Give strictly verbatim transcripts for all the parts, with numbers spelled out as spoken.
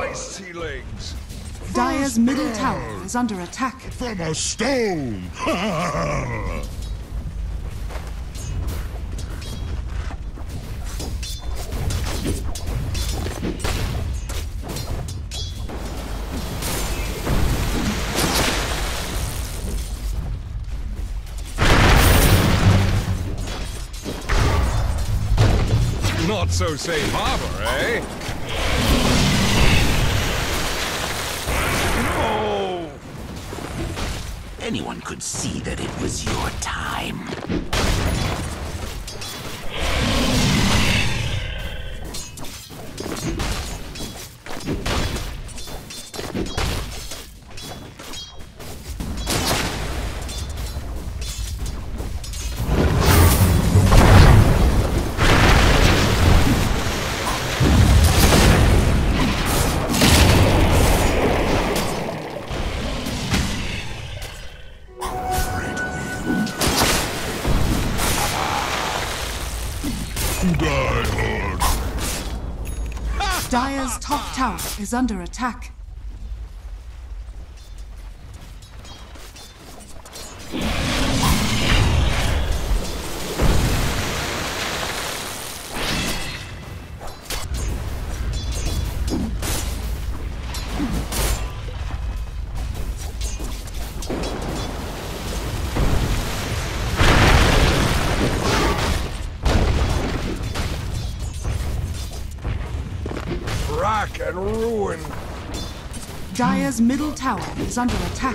my ceilings! Dire's middle tower is under attack. From a stone! Not so safe harbor, eh? No! Anyone could see that it was your time. Dire's top tower is under attack. Rack and ruin! Dire's middle tower is under attack.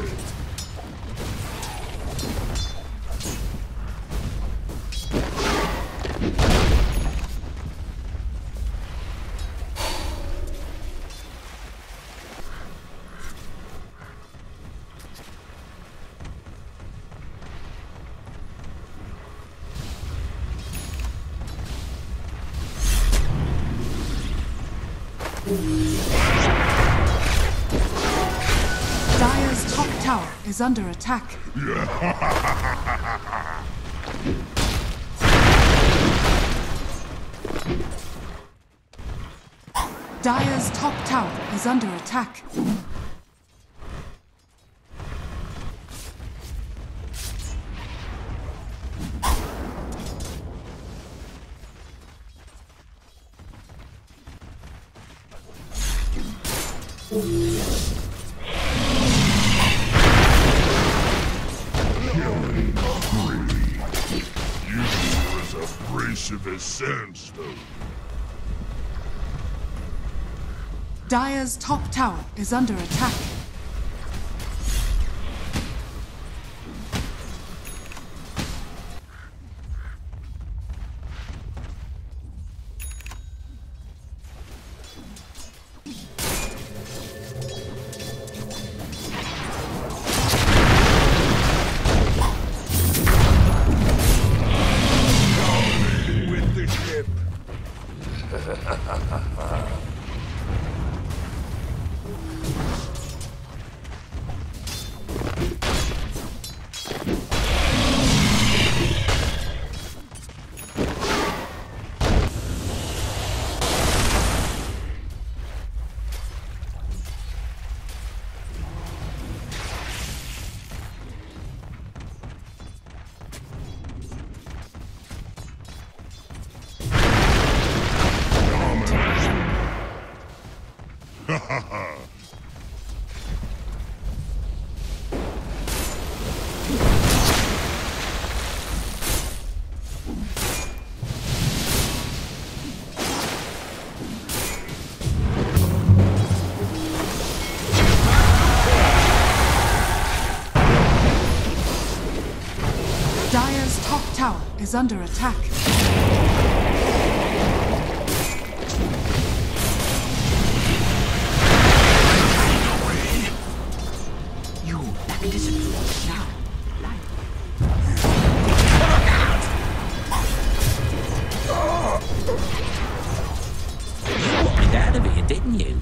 Dire's top tower is under attack. Dire's top tower is under attack. Abrasive sandstone. Dire's top tower is under attack. With the ship! Dire's top tower is under attack. You disappear now. You wanted out of here, didn't you?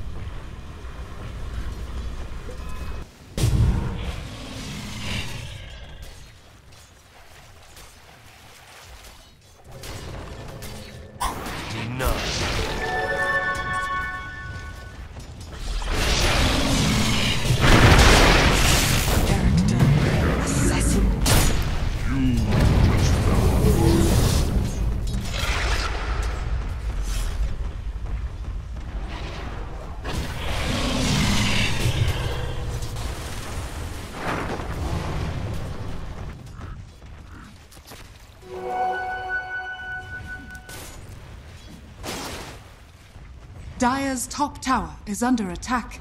Dire's top tower is under attack.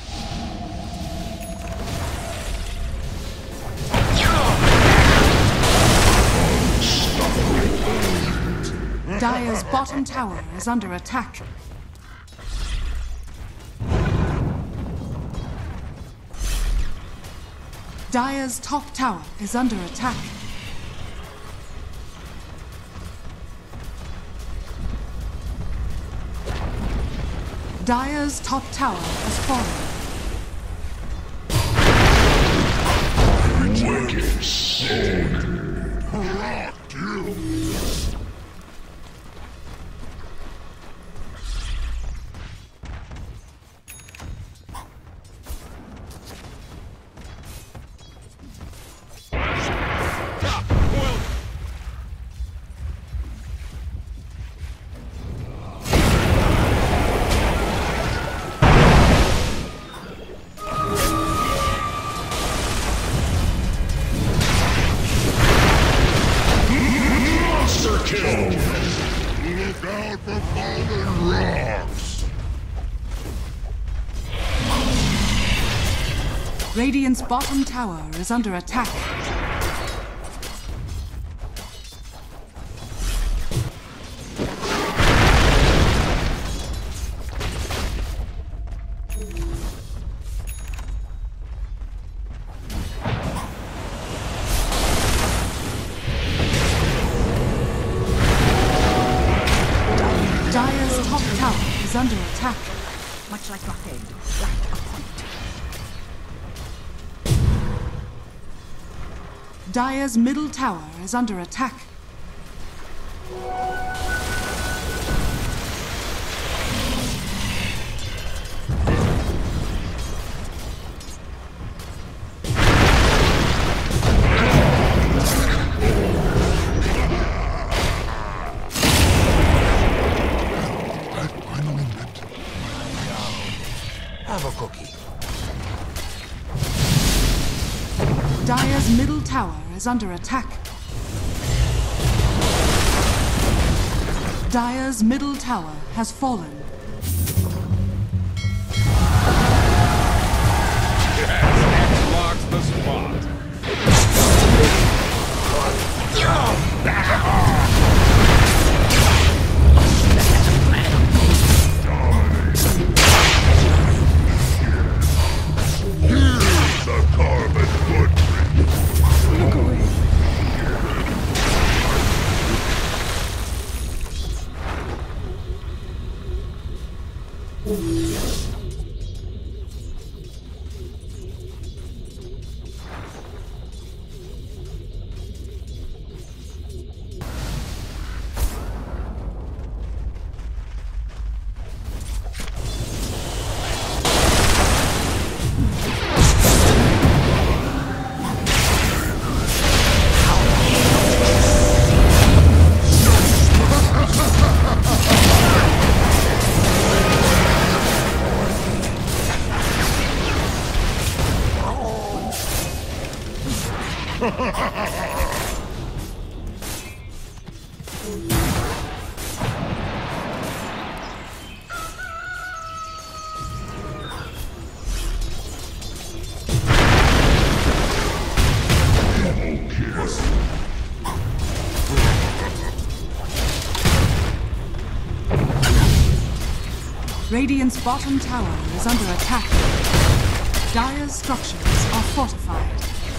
Dire's bottom tower is under attack. Dire's top tower is under attack. Dire's top tower has fallen. Wicked soul. Rocked you. Look out for fallen rocks! Radiant's bottom tower is under attack. Dire's top tower is under attack. Much like your head, like a point. Dire's middle tower is under attack. Have a cookie. Dire's middle tower is under attack. Dire's middle tower has fallen. Yes, X locks the spot. Here's the carbon footprint. Look away. Radiant's bottom tower is under attack. Dire's structures are fortified.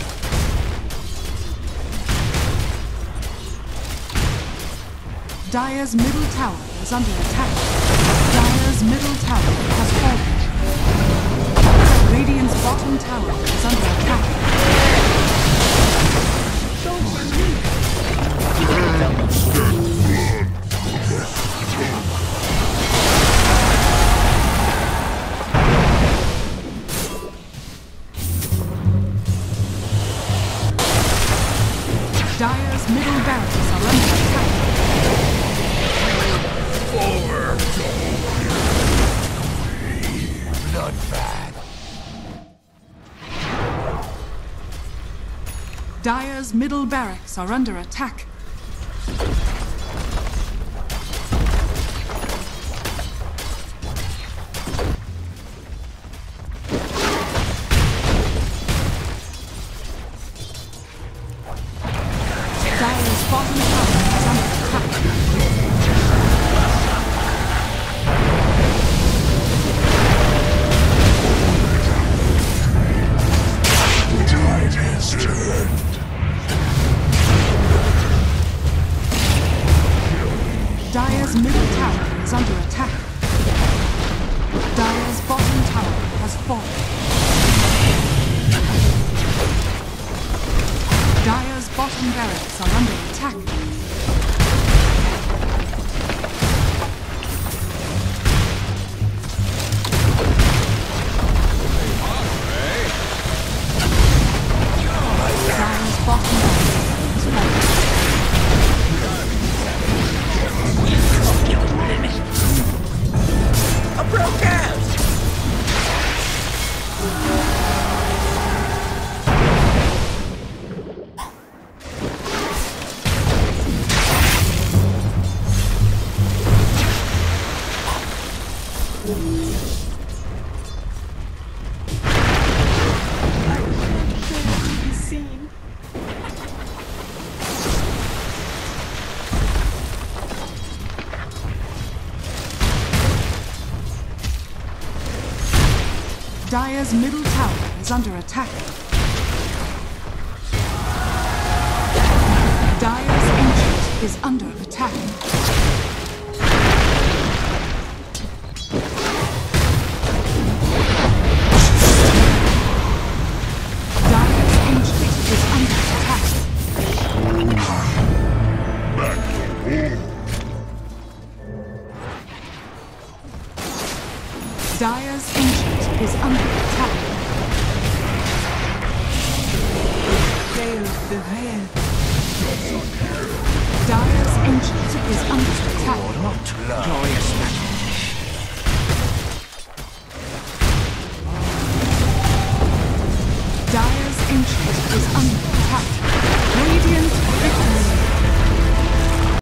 Dire's middle tower is under attack. Dire's middle tower has fallen. Radiant's bottom tower is under attack. Dire's middle barracks are under attack. Over. Bloodbath. Dire's middle barracks are under attack. Dire's bottom tower has fallen. Dire's bottom barracks are under attack. Dire's bottom barracks is falling. I broke out! Scene. Dire's middle tower is under attack. Dire's ancient is under attack. Dire's ancient is under attack. Dire's ancient is under attack. Dire's ancient is under attack. Not glorious battle. Dire's ancient is under